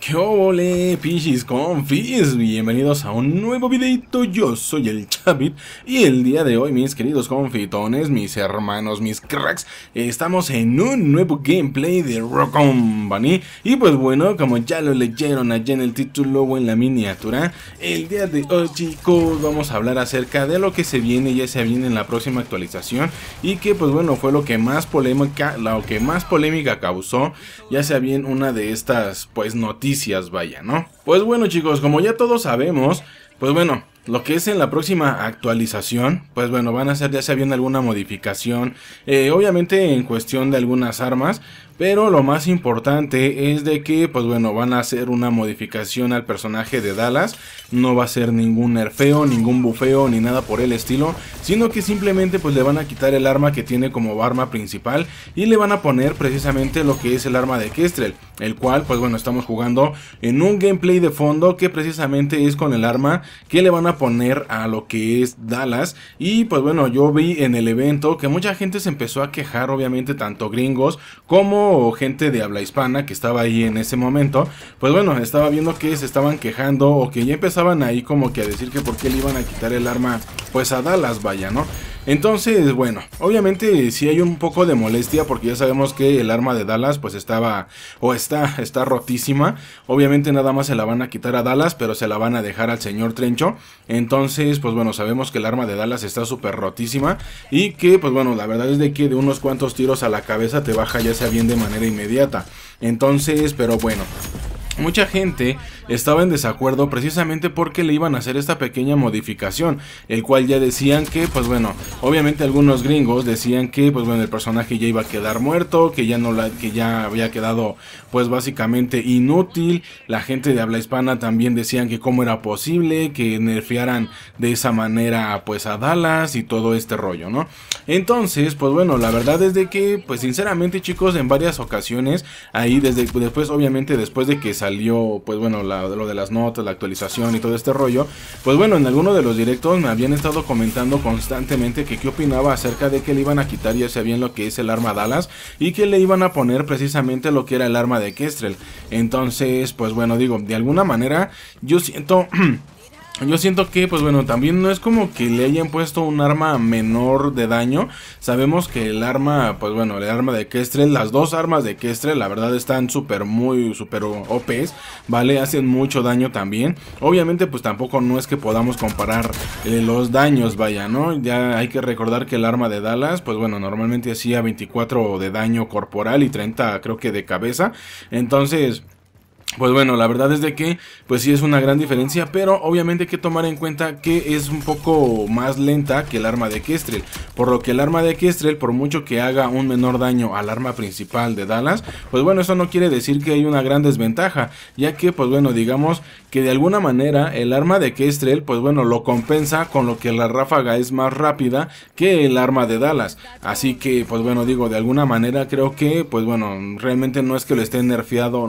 ¿Qué ole, pichis confis? Bienvenidos a un nuevo videito. Yo soy el Chavit y el día de hoy, mis queridos confitones, mis hermanos, mis cracks, estamos en un nuevo gameplay de Rock Company. Y pues bueno, como ya lo leyeron allá en el título o en la miniatura, el día de hoy, chicos, vamos a hablar acerca de lo que se viene, ya se viene en la próxima actualización. Y que pues bueno, fue lo que más polémica causó, ya sea bien una de estas pues noticias, vaya, ¿no? Pues bueno, chicos, como ya todos sabemos, pues bueno, lo que es en la próxima actualización, pues bueno, van a hacer ya sea bien alguna modificación, obviamente en cuestión de algunas armas, pero lo más importante es de que, pues bueno, van a hacer una modificación al personaje de Dallas. No va a ser ningún nerfeo, ningún bufeo, ni nada por el estilo, sino que simplemente pues le van a quitar el arma que tiene como arma principal y le van a poner precisamente lo que es el arma de Kestrel, el cual, pues bueno, estamos jugando en un gameplay de fondo que precisamente es con el arma que le van a poner a lo que es Dallas. Y pues bueno, yo vi en el evento que mucha gente se empezó a quejar, obviamente tanto gringos como gente de habla hispana que estaba ahí en ese momento. Pues bueno, estaba viendo que se estaban quejando o que ya empezaban ahí como que a decir que por qué le iban a quitar el arma pues a Dallas, vaya, ¿no? Entonces, bueno, obviamente sí hay un poco de molestia porque ya sabemos que el arma de Dallas pues estaba o está rotísima. Obviamente nada más se la van a quitar a Dallas, pero se la van a dejar al señor Trencho. Entonces, pues bueno, sabemos que el arma de Dallas está súper rotísima y que pues bueno, la verdad es de que de unos cuantos tiros a la cabeza te baja ya sea bien de manera inmediata. Entonces, pero bueno, mucha gente estaba en desacuerdo precisamente porque le iban a hacer esta pequeña modificación, el cual ya decían que, pues bueno, obviamente algunos gringos decían que, pues bueno, el personaje ya iba a quedar muerto, que ya había quedado, pues básicamente inútil. La gente de habla hispana también decían que cómo era posible que nerfearan de esa manera, pues a Dallas y todo este rollo, ¿no? Entonces, pues bueno, la verdad es de que, pues sinceramente, chicos, en varias ocasiones, ahí después, obviamente, después de que salió, pues bueno, lo de las notas, la actualización y todo este rollo, pues bueno, en alguno de los directos me habían estado comentando constantemente que qué opinaba acerca de que le iban a quitar ya sea bien lo que es el arma Dallas y que le iban a poner precisamente lo que era el arma de Kestrel. Entonces, pues bueno, digo, de alguna manera yo siento que, pues bueno, también no es como que le hayan puesto un arma menor de daño. Sabemos que el arma, pues bueno, el arma de Kestrel, las dos armas de Kestrel, la verdad están súper OPs, ¿vale? Hacen mucho daño también. Obviamente, pues tampoco no es que podamos comparar los daños, vaya, ¿no? Ya hay que recordar que el arma de Dallas, pues bueno, normalmente hacía 24 de daño corporal y 30 creo que de cabeza. Entonces, pues bueno, la verdad es de que pues sí es una gran diferencia, pero obviamente hay que tomar en cuenta que es un poco más lenta que el arma de Kestrel, por lo que el arma de Kestrel, por mucho que haga un menor daño al arma principal de Dallas, pues bueno, eso no quiere decir que hay una gran desventaja, ya que pues bueno, digamos que de alguna manera el arma de Kestrel, pues bueno, lo compensa con lo que la ráfaga es más rápida que el arma de Dallas, así que pues bueno, digo, de alguna manera creo que pues bueno, realmente no es que lo estén nerfeando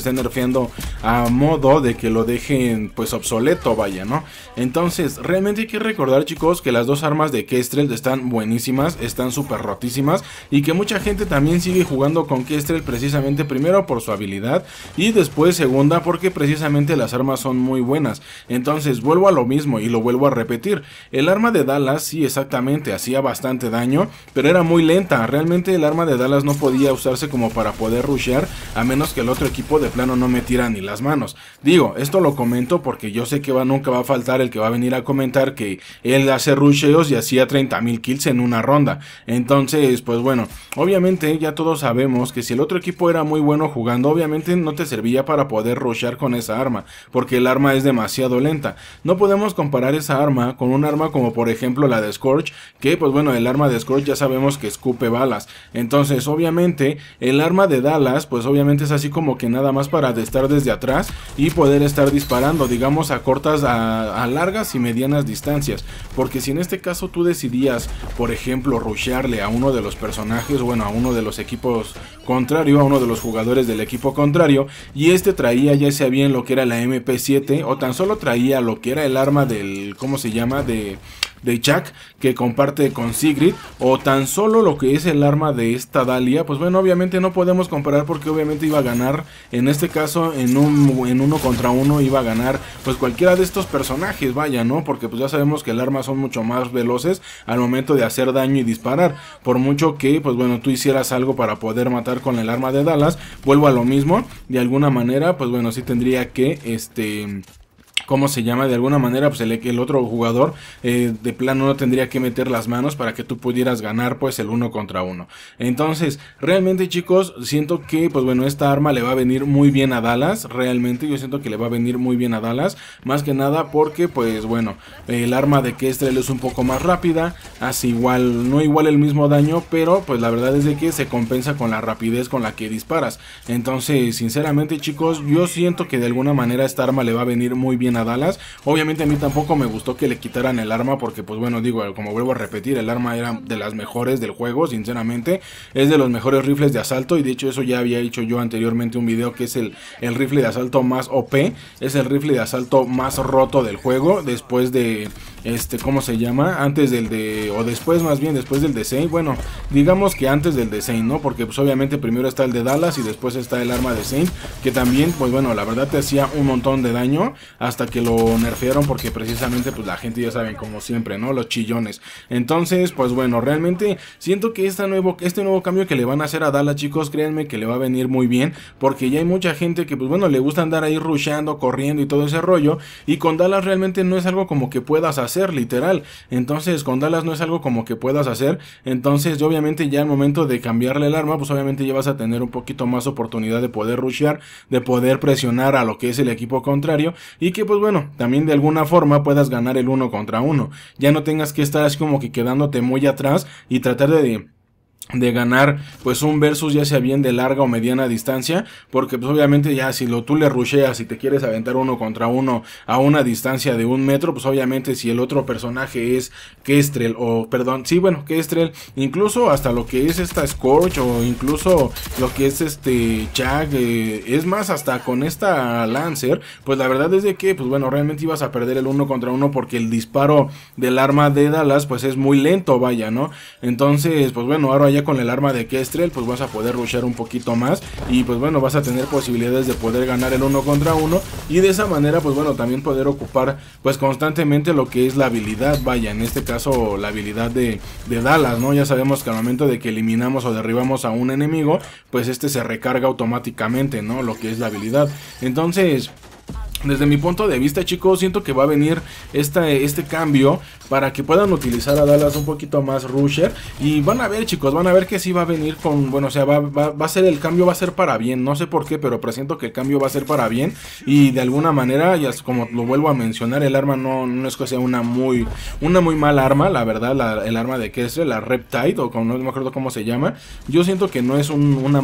a modo de que lo dejen pues obsoleto, vaya, ¿no? Entonces realmente hay que recordar, chicos, que las dos armas de Kestrel están buenísimas, están súper rotísimas y que mucha gente también sigue jugando con Kestrel precisamente primero por su habilidad y después segunda porque precisamente las armas son muy buenas. Entonces vuelvo a lo mismo y lo vuelvo a repetir, el arma de Dallas sí exactamente hacía bastante daño, pero era muy lenta. Realmente el arma de Dallas no podía usarse como para poder rushear a menos que el otro equipo de plano no me tira ni las manos. Digo, esto lo comento porque yo sé que nunca va a faltar el que va a venir a comentar que él hace rusheos y hacía 30,000 kills en una ronda. Entonces, pues bueno, obviamente ya todos sabemos que si el otro equipo era muy bueno jugando, obviamente no te servía para poder rushear con esa arma, porque el arma es demasiado lenta. No podemos comparar esa arma con un arma como por ejemplo la de Scorch, que pues bueno, el arma de Scorch ya sabemos que escupe balas. Entonces, obviamente, el arma de Dallas, pues obviamente es así como que nada más para estar desde atrás y poder estar disparando, digamos, a cortas, a largas y medianas distancias, porque si en este caso tú decidías, por ejemplo, rushearle a uno de los personajes, bueno, a uno de los equipos contrario, a uno de los jugadores del equipo contrario, y este traía ya sea bien lo que era la MP7 o tan solo traía lo que era el arma del, ¿cómo se llama? Chuck que comparte con Sigrid, o tan solo lo que es el arma de esta Dahlia, pues bueno, obviamente no podemos comparar porque obviamente iba a ganar, en este caso en uno contra uno iba a ganar pues cualquiera de estos personajes, vaya, ¿no? Porque pues ya sabemos que el arma son mucho más veloces al momento de hacer daño y disparar, por mucho que pues bueno, tú hicieras algo para poder matar con el arma de Dallas, vuelvo a lo mismo, de alguna manera pues bueno, sí tendría que ¿cómo se llama? De alguna manera, pues el otro jugador de plano no tendría que meter las manos para que tú pudieras ganar pues el uno contra uno. Entonces, realmente chicos, siento que pues bueno, esta arma le va a venir muy bien a Dallas. Realmente yo siento que le va a venir muy bien a Dallas. Más que nada porque pues bueno, el arma de Kestrel es un poco más rápida. Hace igual, no igual el mismo daño, pero pues la verdad es de que se compensa con la rapidez con la que disparas. Entonces, sinceramente chicos, yo siento que de alguna manera esta arma le va a venir muy bien a Dallas. Obviamente a mí tampoco me gustó que le quitaran el arma porque pues bueno, digo, como vuelvo a repetir, el arma era de las mejores del juego, sinceramente, es de los mejores rifles de asalto y de hecho eso ya había hecho yo anteriormente un video que es el rifle de asalto más OP, es el rifle de asalto más roto del juego, después de ¿cómo se llama? Antes del o después más bien, después del de Zane, bueno, digamos que antes del de Zane, ¿no? Porque pues obviamente primero está el de Dallas y después está el arma de Zane, que también, pues bueno, la verdad te hacía un montón de daño hasta que lo nerfearon porque precisamente pues la gente ya saben, como siempre, ¿no? Los chillones. Entonces, pues bueno, realmente siento que este nuevo cambio que le van a hacer a Dallas, chicos, créanme que le va a venir muy bien, porque ya hay mucha gente que pues bueno, le gusta andar ahí rusheando, corriendo y todo ese rollo, y con Dallas realmente no es algo como que puedas hacer, literal. Entonces, con Dallas no es algo como que puedas hacer, entonces obviamente ya al momento de cambiarle el arma, pues obviamente ya vas a tener un poquito más oportunidad de poder rushear, de poder presionar a lo que es el equipo contrario, y que pues bueno, también de alguna forma puedas ganar el uno contra uno. Ya no tengas que estar así como que quedándote muy atrás y tratar de ganar pues un versus ya sea bien de larga o mediana distancia, porque pues obviamente ya si tú le rusheas y te quieres aventar uno contra uno a una distancia de 1 metro, pues obviamente si el otro personaje es Kestrel o perdón, sí bueno, Kestrel, incluso hasta lo que es esta Scorch o incluso lo que es Chuck, es más hasta con esta Lancer, pues la verdad es de que pues bueno, realmente ibas a perder el uno contra uno porque el disparo del arma de Dallas pues es muy lento, vaya, ¿no? Entonces pues bueno, ahora ya con el arma de Kestrel pues vas a poder rushear un poquito más y pues bueno, vas a tener posibilidades de poder ganar el uno contra uno y de esa manera pues bueno, también poder ocupar pues constantemente lo que es la habilidad, vaya, en este caso la habilidad de Dallas, ¿no? Ya sabemos que al momento de que eliminamos o derribamos a un enemigo, pues se recarga automáticamente, ¿no? Lo que es la habilidad. Entonces, desde mi punto de vista, chicos, siento que va a venir este cambio para que puedan utilizar a Dallas un poquito más rusher. Y van a ver, chicos, van a ver que sí va a venir con, bueno, o sea, va a ser el cambio, va a ser para bien. No sé por qué, pero presiento que el cambio va a ser para bien. Y de alguna manera, ya como lo vuelvo a mencionar, el arma no es que sea una muy mala arma, la verdad, el arma de Kestrel, la Reptide, o como no me acuerdo cómo se llama. Yo siento que no es una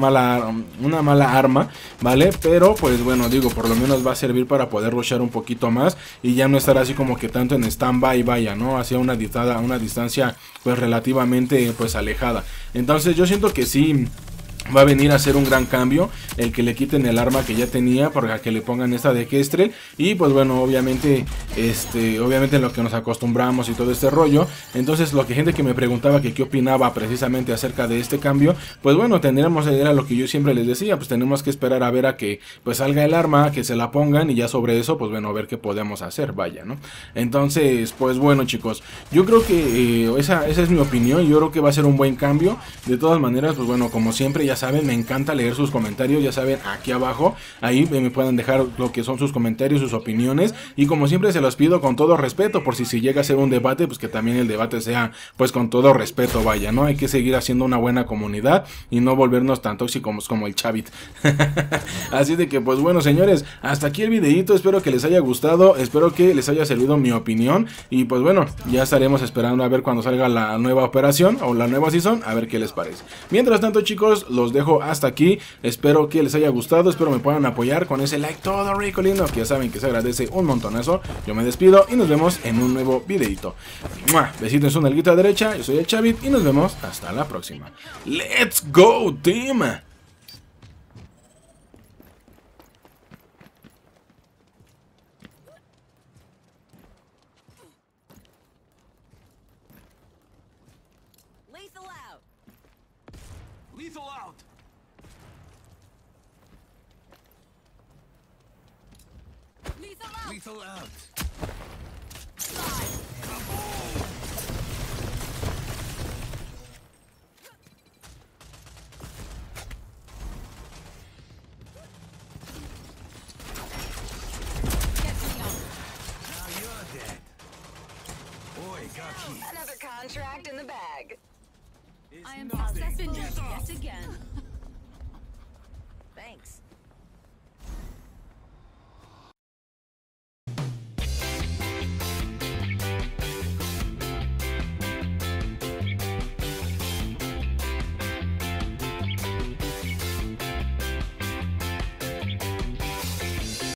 mala arma, ¿vale? Pero pues bueno, digo, por lo menos va a servir para poder rushear un poquito más y ya no estar así como que tanto en stand-by, vaya, ¿no? Hacia una distancia pues relativamente pues alejada. Entonces yo siento que sí va a venir a ser un gran cambio el que le quiten el arma que ya tenía para que le pongan esta de Kestrel y pues bueno, obviamente obviamente en lo que nos acostumbramos y todo este rollo. Entonces lo que gente que me preguntaba que qué opinaba precisamente acerca de este cambio, pues bueno, tendríamos, era lo que yo siempre les decía, pues tenemos que esperar a ver a que pues salga el arma, que se la pongan y ya sobre eso pues bueno, a ver qué podemos hacer, vaya, ¿no? Entonces pues bueno, chicos, yo creo que esa es mi opinión. Yo creo que va a ser un buen cambio. De todas maneras, pues bueno, como siempre, ya saben, me encanta leer sus comentarios, ya saben, aquí abajo, ahí me pueden dejar lo que son sus comentarios, sus opiniones, y como siempre se los pido con todo respeto, por si llega a ser un debate, pues que también el debate sea, pues con todo respeto, vaya, ¿no? Hay que seguir haciendo una buena comunidad, y no volvernos tan tóxicos como el Chavit. Así de que, pues bueno, señores, hasta aquí el videito, espero que les haya gustado, espero que les haya servido mi opinión, y pues bueno, ya estaremos esperando a ver cuando salga la nueva operación, o la nueva season, a ver qué les parece. Mientras tanto, chicos, los dejo hasta aquí, espero que les haya gustado, espero me puedan apoyar con ese like todo rico lindo, que ya saben que se agradece un montonazo. Yo me despido y nos vemos en un nuevo videito. Besitos en su nalguita derecha, yo soy el Chavit y nos vemos hasta la próxima. ¡Let's go, team! Lethal out! Lethal out! Lethal out! Now you're dead. Boy, got key. Another contract in the bag. I am successful yet again. Thanks.